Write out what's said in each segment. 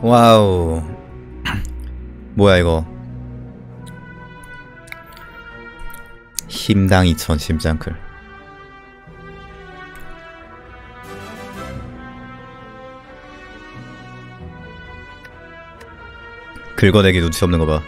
와우. 뭐야 이거. 힘당 2000 심장클. 긁어내기 눈치 없는 거 봐.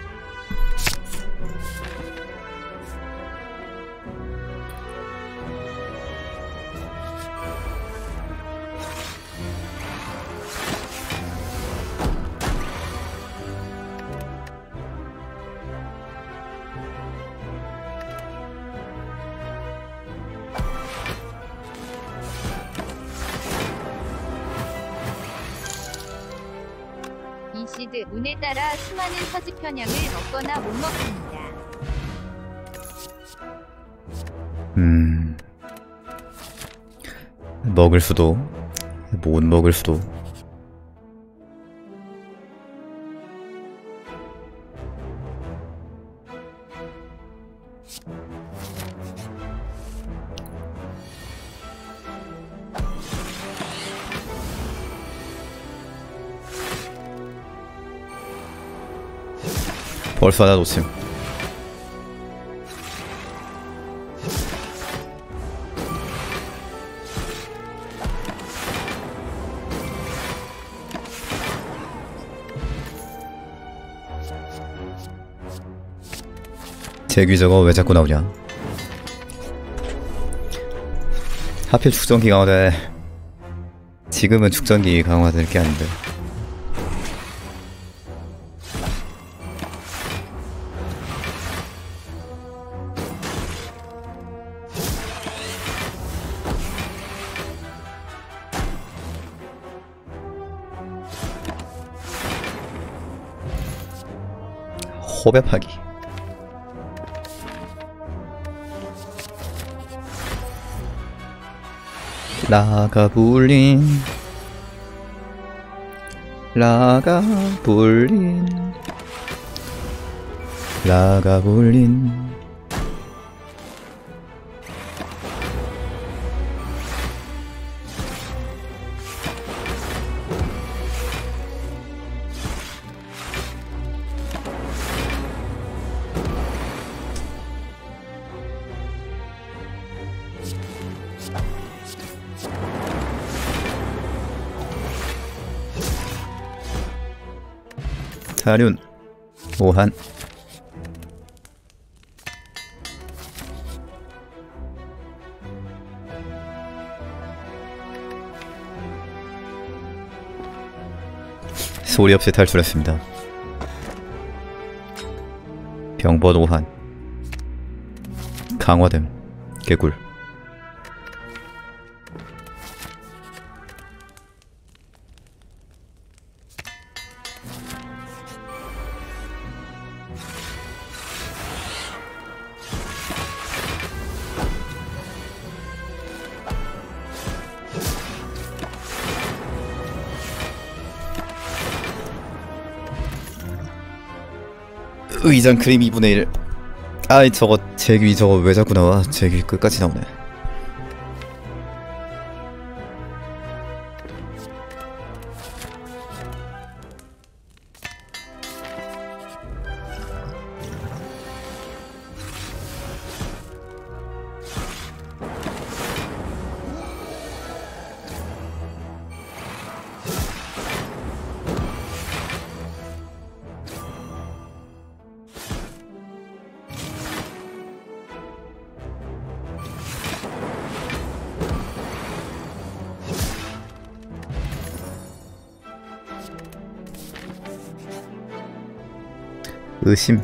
이시드 운에 따라 수많은 서지 편향을 먹거나 못 먹습니다. 먹을 수도 못 먹을 수도. 벌써 하나 놓침. 제귀 저거 왜 자꾸 나오냐. 하필 축전기 강화돼. 지금은 축전기 강화될 게 아닌데. 호배파기. 라가불린 라가불린 라가불린. 사륜 오한. 소리 없이 탈출했습니다. 병번 오한. 강화됨. 개꿀. 의장 크림 2분의 1. 아이 저거 제귀 저거 왜 자꾸 나와. 제귀 끝까지 나오네. 의심.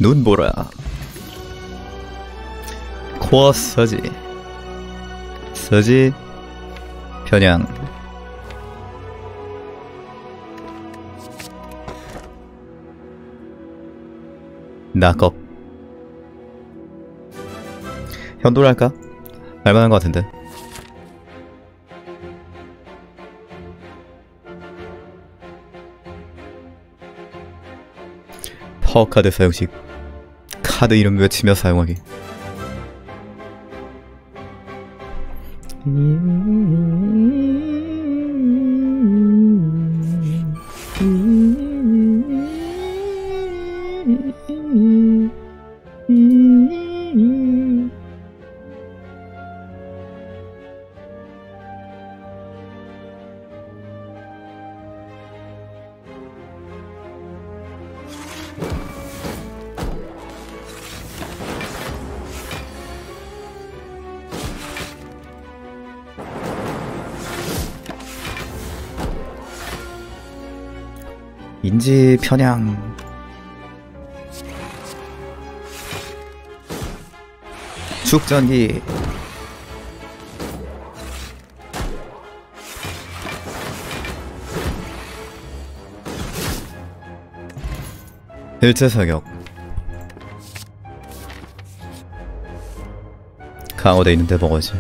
눈보라. 코어 서지. 서지 편향. 낙업. 현도를 할까? 알만한 것 같은데. 파워카드 사용식. 카드 이름 외치며 사용하기. 인지 편향. 축전기. 일체 사격. 강화돼 있는데 먹어야지.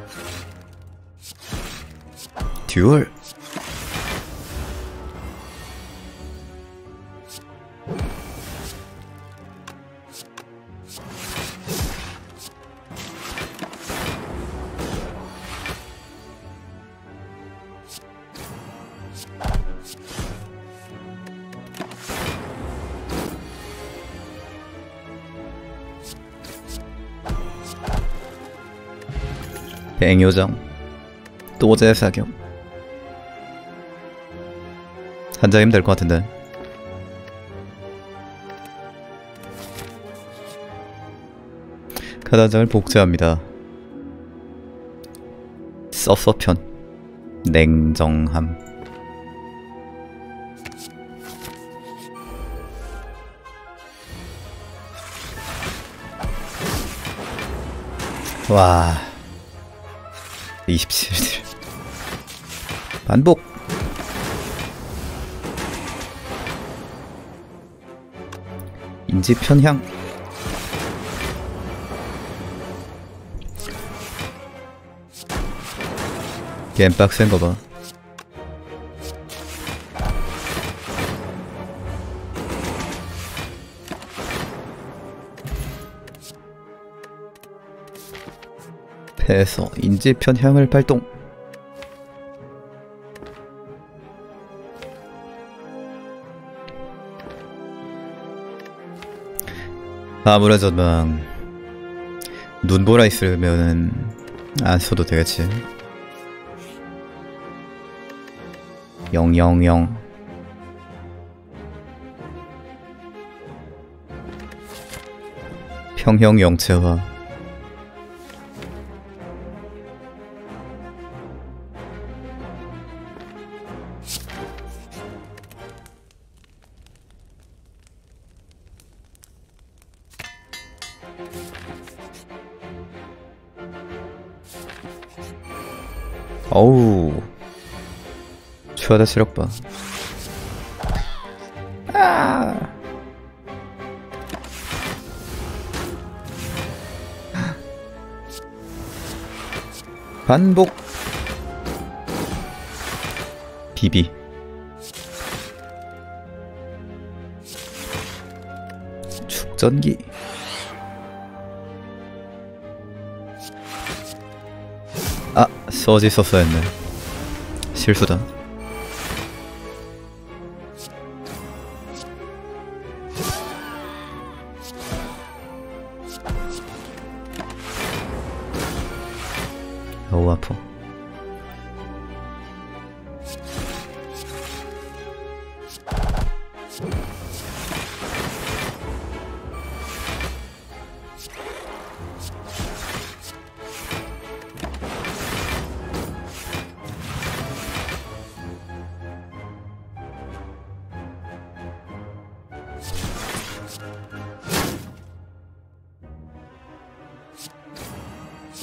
듀얼. 뱅요정. 또제 사격. 한 장이면 될 것 같은데. 카드 한 장을 복제합니다. 서서편. 냉정함. 와, 27들 반복. 인지 편향. 게임 빡센 거 봐. 패에서 인지 편향을 발동. 아무런 전망. 눈보라 있으면은 안 써도 되겠지. 000. 평형 영체화. 어우, 최하다 체력 봐. 반복. 비비. 축전기. 아, 서지 썼어야 했네. 실수다. 어우, 아파.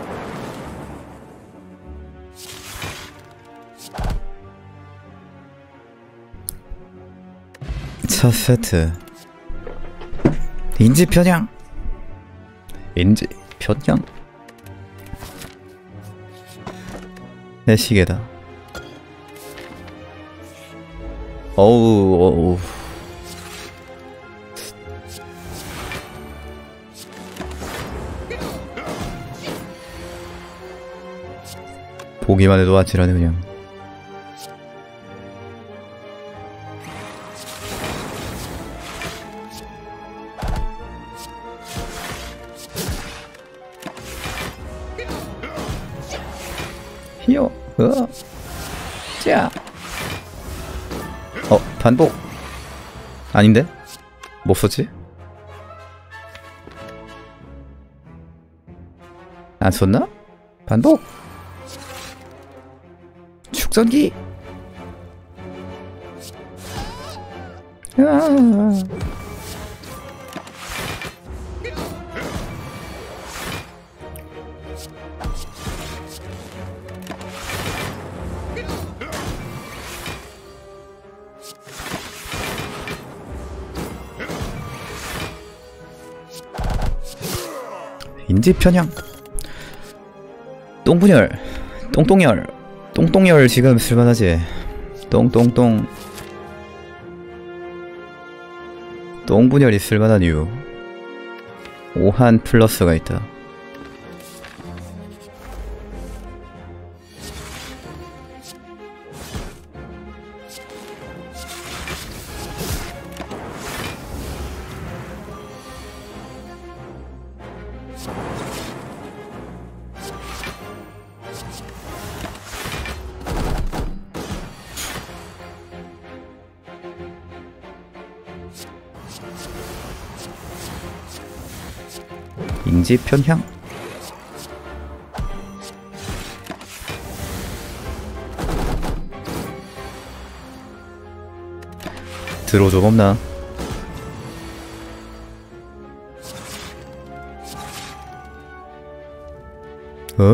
첫 세트. 인지 편향. 인지 편향. 내 시계다. 어우. 보기만 해도 아찔하네 그냥. 히요. 자. 반복. 아닌데? 뭐 썼지? 안 썼나? 반복. 축전기. 인지 편향. 똥분열. 똥똥열. 똥똥열 지금 쓸만하지. 똥똥똥. 똥분열이 쓸만한 이유. 오한 플러스가 있다. 인지 편향. 드로 좀 없나? 어?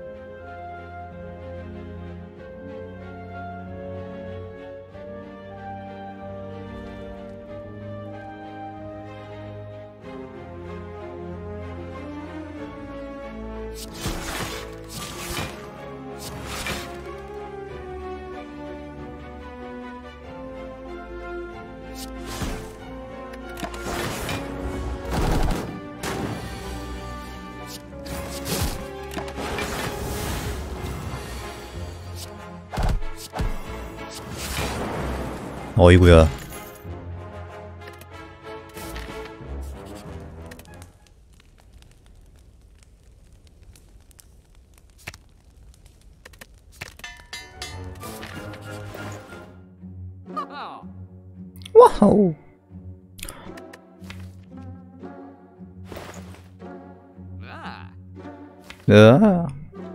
어이구야. 와우. 으아.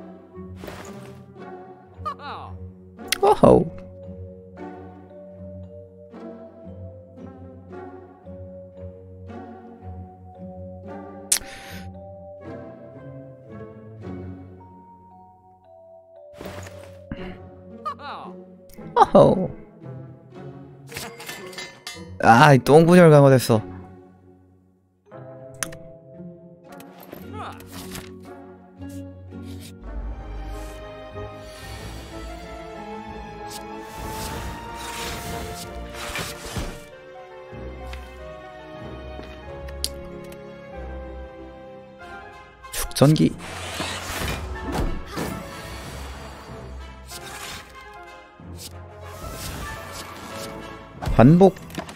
와우. 와우. 아, 이 똥분열 강화됐어. 축전기. 반복.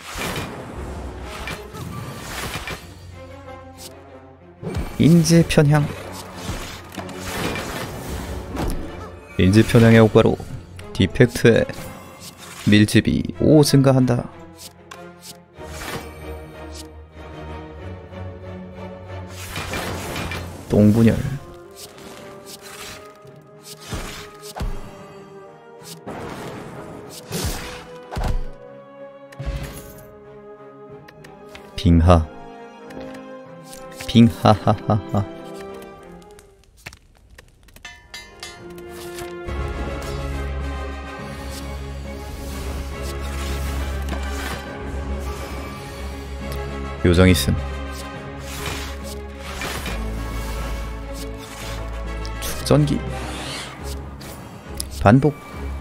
인지 편향. 인지 편향의 효과로 디펙트의 밀집이 5 증가한다. 똥분열. 빙하. 빙하하하하. 요정 있음. 축전기 반복.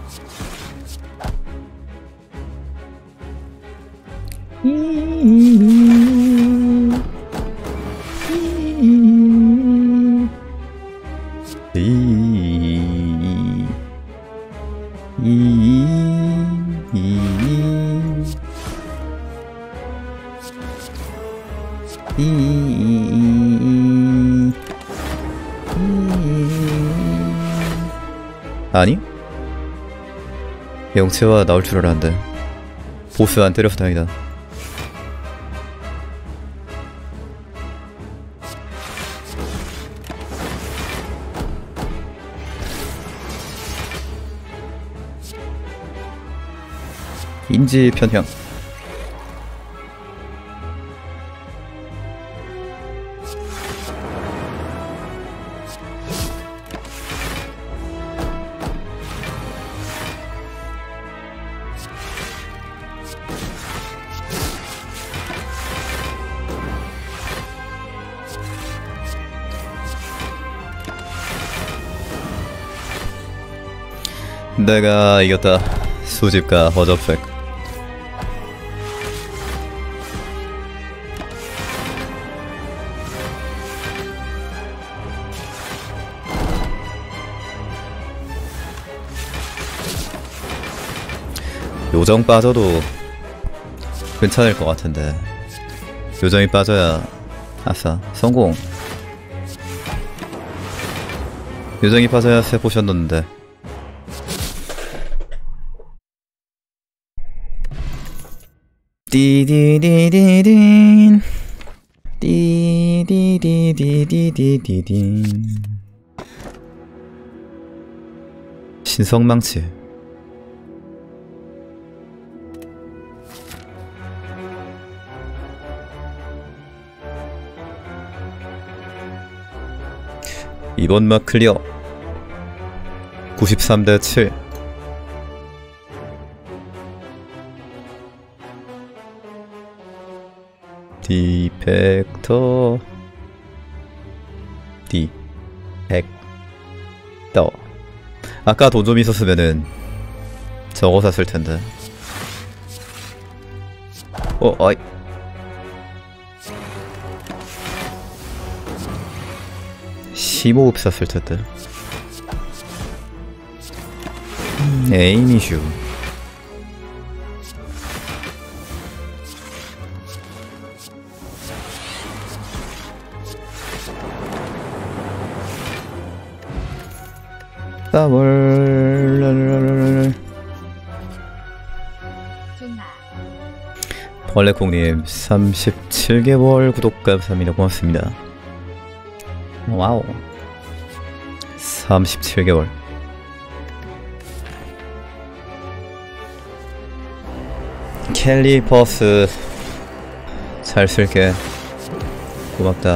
아니? 영체와 나올 줄 알았는데 보스 안 때려서 다행이다. 인지 편향. 내가 이겼다. 수집가 허접색. 요정 빠져도 괜찮을 것 같은데 요정이 빠져야 아싸 성공. 요정이 빠져야 새 포션 넣는데 띠디디디딘 띠디디디디디딘. 신성망치. 이번 막 클리어 93대 7. 디펙터 디펙터. 아까 돈 좀 있었으면은 저거 샀을 텐데. 어이. 심호흡 샀을 텐데. 에이미슈. 따월. 벌레콩님 37개월 구독 감사합니다. 고맙습니다. 와우. 37개월. 캘리퍼스 잘 쓸게. 고맙다.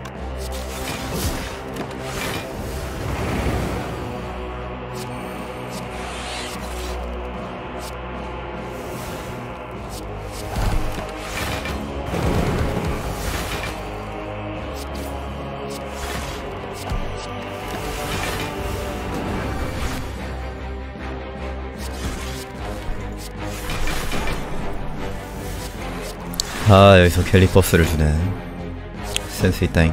아, 여기서 캘리퍼스를 주네. 센스 있다잉.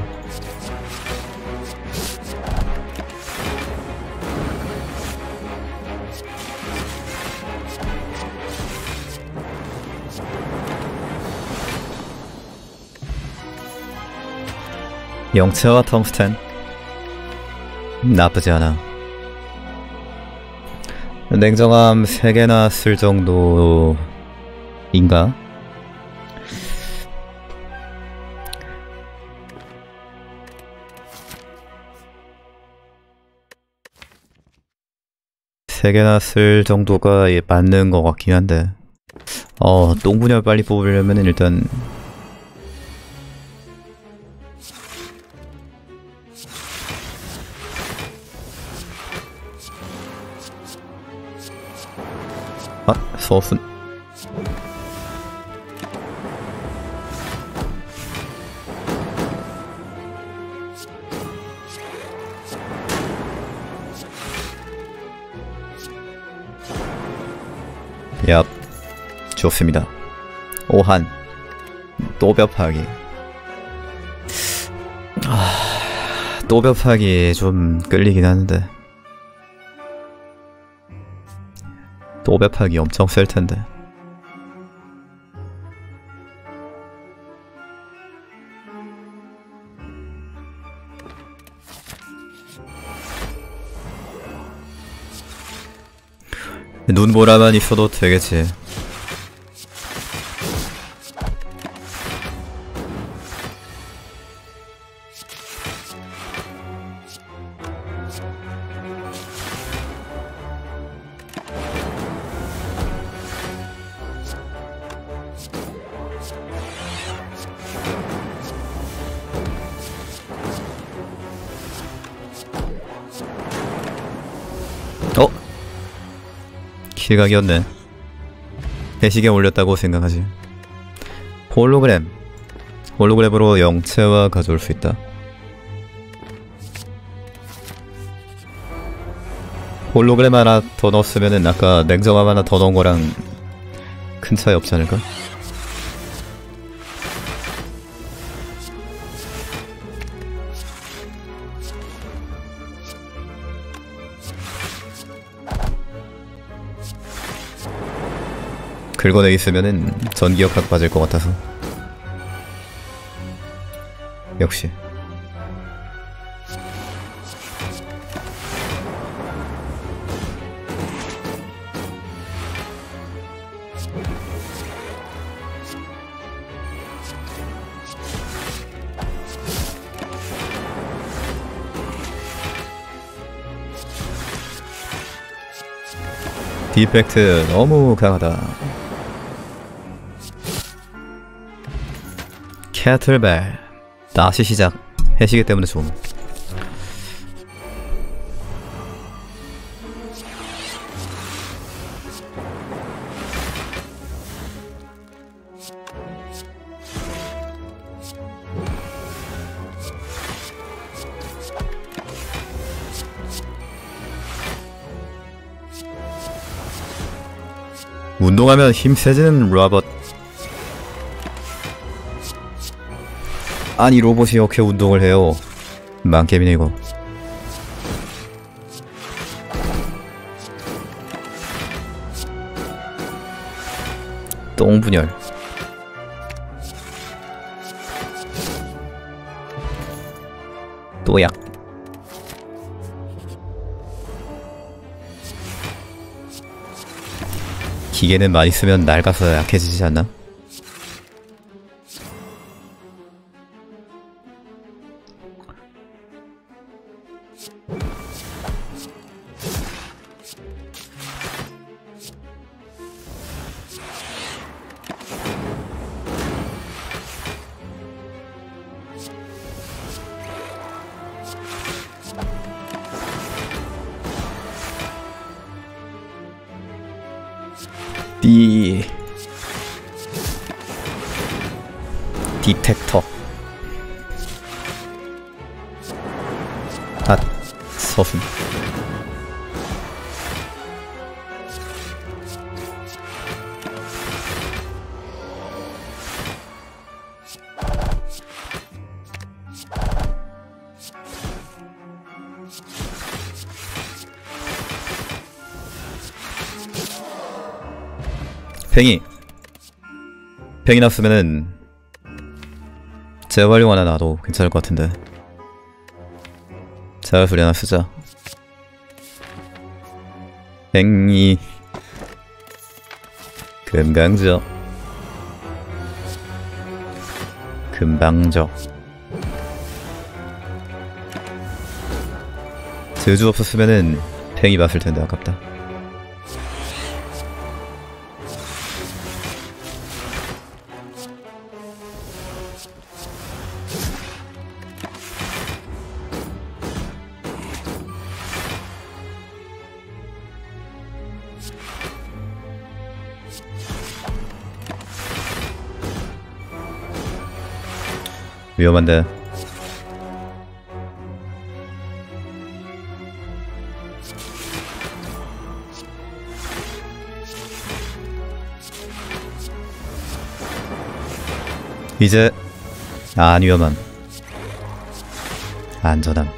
영체와 텅스텐 나쁘지 않아. 냉정함 3개나 쓸 정도인가? 세 개나 쓸 정도가 맞는 것 같긴 한데, 똥분열 빨리 뽑으려면 일단 서순 얍, 좋습니다. 오한 또벽파기. 또벽파기 좀 끌리긴 하는데 또벽파기 엄청 셀텐데. 눈보라만 있어도 되겠지. 실각이었네. 배시계 올렸다고 생각하지. 홀로그램으로 영체화 가져올 수 있다. 홀로그램 하나 더 넣었으면은 아까 냉정함 하나 더 넣은 거랑 큰 차이 없지 않을까? 긁어내 있으면은 전기역학 빠질 것 같아서. 역시 디펙트 너무 강하다. 캐틀벨 다시 시작. 해시계 때문에 좀. 운동하면 힘 세지는 로봇. 아니 로봇이 이렇게 운동을 해요. 망게임이네 이거. 똥분열. 또약. 기계는 많이 쓰면 낡아서 약해지지 않나? 디텍터. 서순. 팽이 났으면은 재활용 하나 놔도 괜찮을 것 같은데. 자연소리 하나 쓰자. 팽이 금강적 금방적. 저주 없었으면은 팽이 봤을 텐데 아깝다. 위험한데. 이제 안 위험함. 안전함.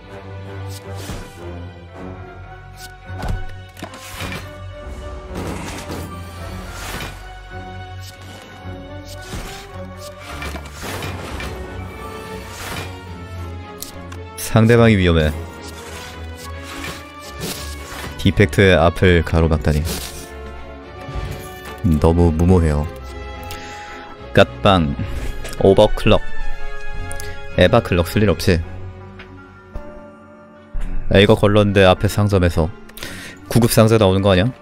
상대방이 위험해. 디펙트의 앞을 가로막다니. 너무 무모해요. 갓빵 오버클럭 에바클럭 쓸 일 없지. 이거 걸렀는데 앞에 상점에서 9급 상자 나오는 거 아니야?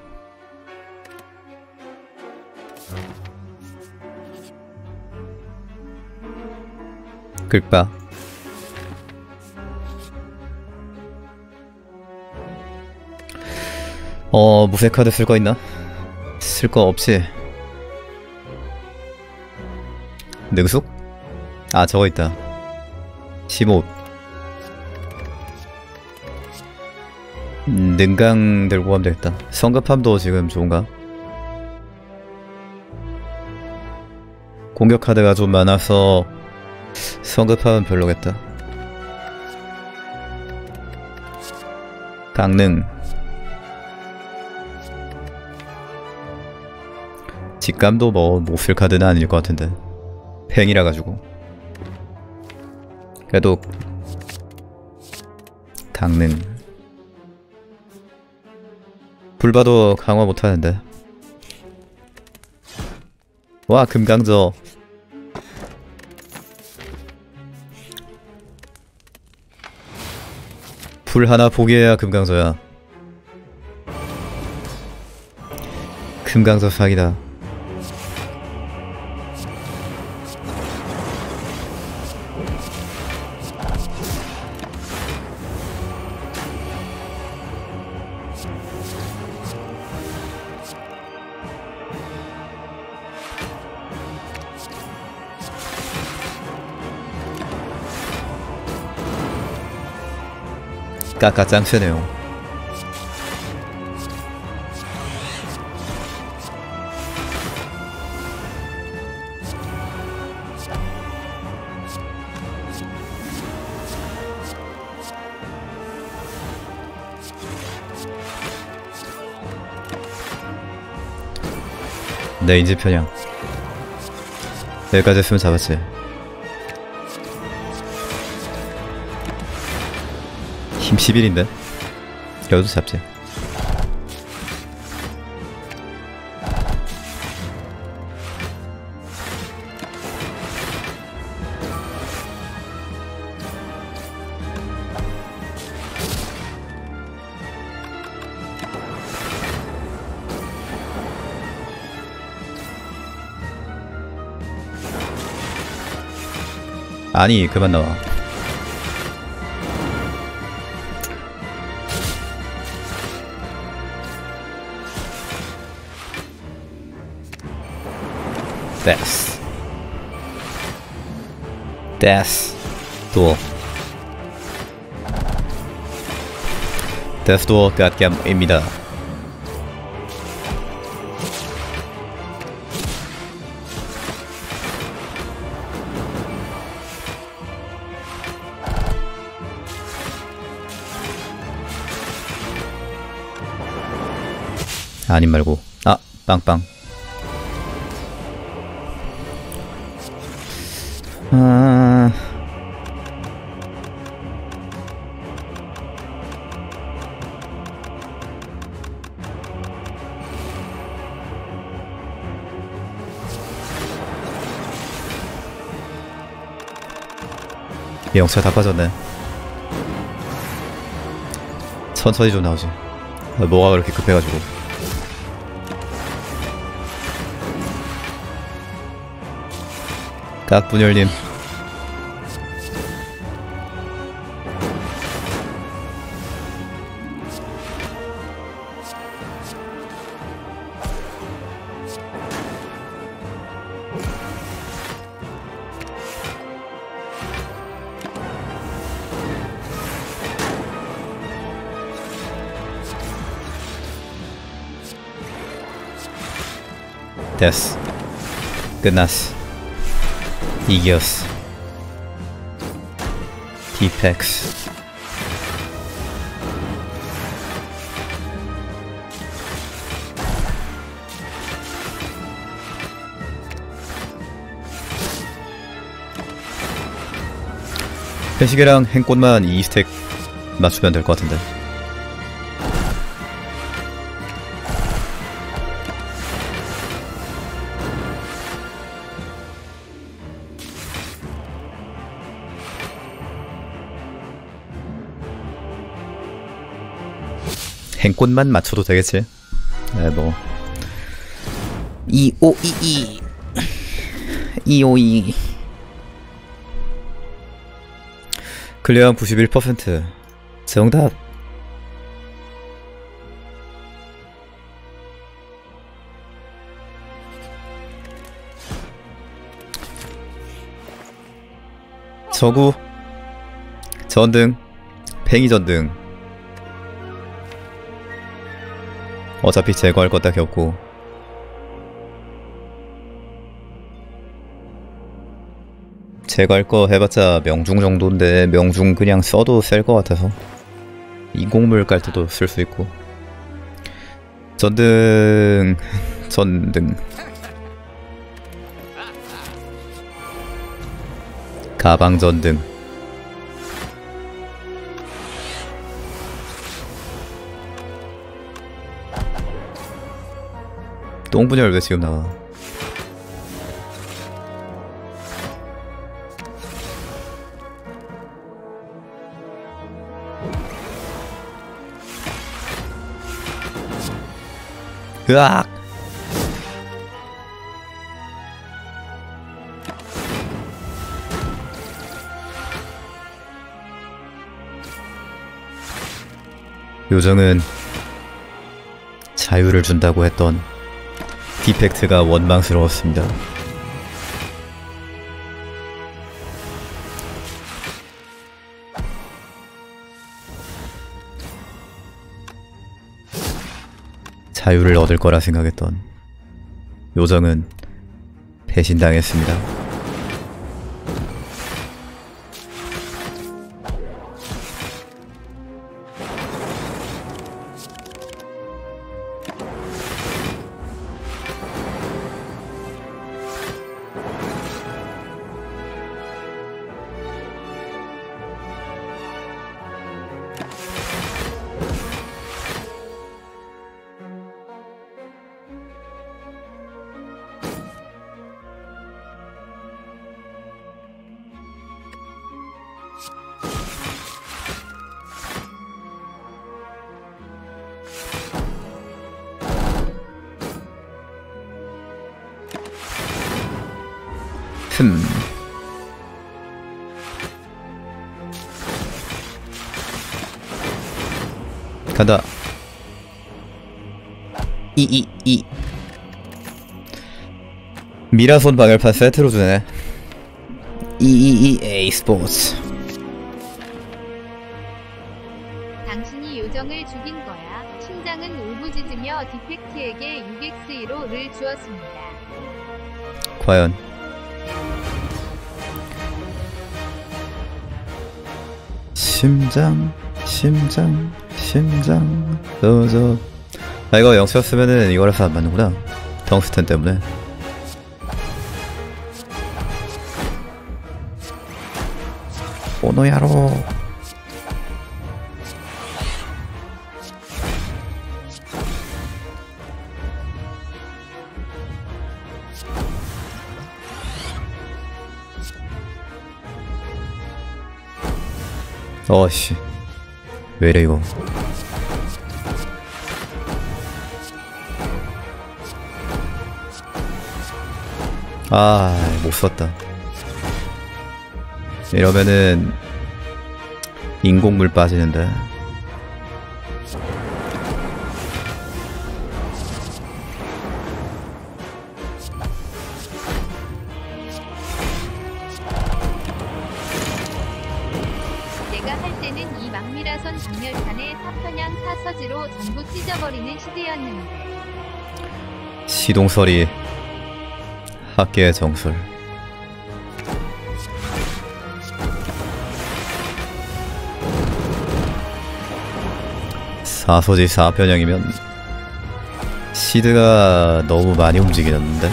글빠 무쇠카드 쓸 거 있나? 쓸 거 없지. 능숙? 아 저거 있다. 15. 능강 들고 가면 되겠다. 성급함도 지금 좋은가? 공격 카드가 좀 많아서 성급함은 별로겠다. 강능 직감도 뭐 못 쓸 카드는 아닐 것 같은데 팽이라 가지고. 그래도 강능 불바도 강화 못하는데. 와 금강저. 불 하나 포기해야 금강저야. 금강저 사기다. 까까 짱세네요. 내 인지 편향. 여기까지 했으면 잡았지. 힘 11인데? 여기도 잡지. 아니 그만 나와. 데스 데스 도어 데스 도어 갓겜입니다. 아님 말고 아 빵빵. 아... 영차 다 빠졌네. 천천히 좀 나오지. 뭐가 그렇게 급해가지고. 깍분열님 됐어. 끝났어. 이기어스 디펙스 회시계랑 행꽃만 2스택 맞추면 될 것 같은데. 행꽃만 맞춰도 되겠지. 네, 뭐 2522 252 클리어한 91% 정답. 저구 전등 팽이 전등 어차피 제거할 것 딱히 없고 제거할 거 해봤자 명중 정도인데 명중 그냥 써도 셀 것 같아서 인공물 깔 때도 쓸 수 있고 전등 전등 가방 전등 똥분열 왜 지금 나와. 으악! 요정은 자유를 준다고 했던 디펙트가 원망스러웠습니다. 자유를 얻을 거라 생각했던 요정은 배신당했습니다. 간다. 222 미라손 방열판 세트로 주네. 222A 스포츠. 당신이 요정을 죽인 거야. 심장은 울부짖으며 디펙트에게 6x1호를 주었습니다. 과연 심장 저 아 이거 영수였으면은 이거라서 안 맞는구나. 덩스텐 때문에. 오노야로. 어씨 왜이래 이거. 아 못썼다. 이러면은 인공물 빠지는데. 내가 할 때는 이 막미라선 방열판에 사편양 사서지로 전부 찢어버리는 시대였는데. 시동설이 학계의 정설. 4소지 4편형이면 시드가 너무 많이 움직이는데?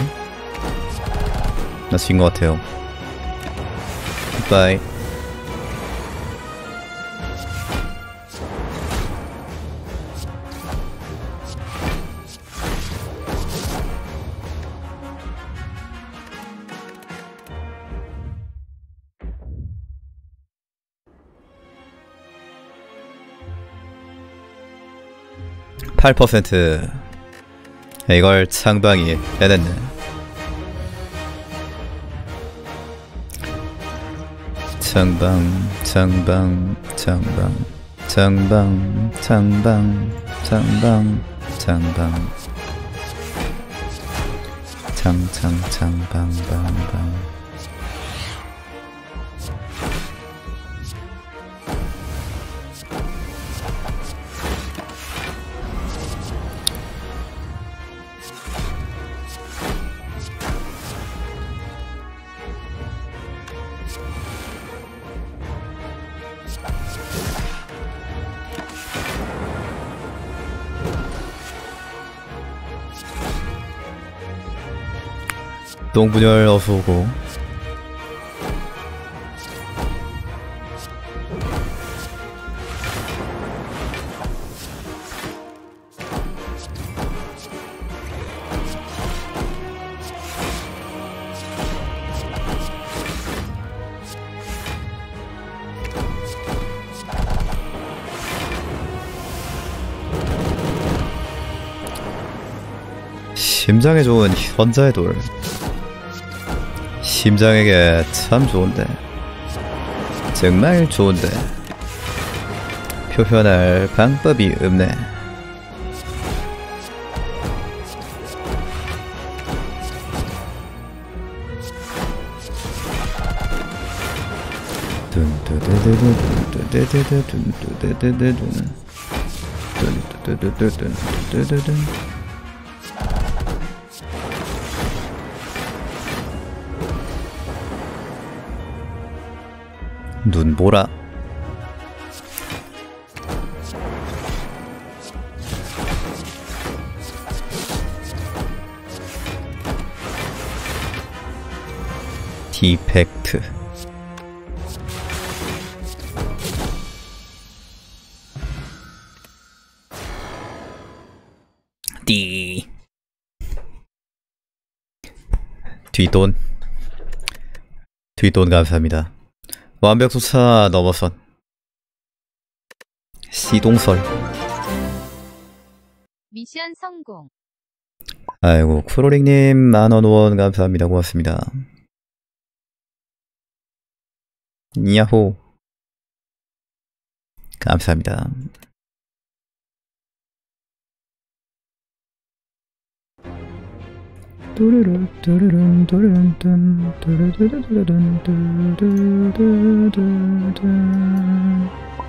나 진 것 같아요. 굿바이. (8%) 이걸 창방이 해냈네. 창방 창방 창방 창방 창방 창방 창방 창방방방. 똥분열 어서오고. 심장에 좋은 현자의 돌. 심장에게 참 좋은데, 정말 좋은데 표현할 방법이 없네. 눈보라. 디펙트. 디. 뒷돈. 뒷돈 감사합니다. 완벽조차 넘어선 시동설. 미션 성공. 아이고, 쿠로링님 만원 후원 감사합니다. 고맙습니다. 야호. 감사합니다. 두루루 두루룬 두루룬 뚠 두루두루두루룬 두루두루두룬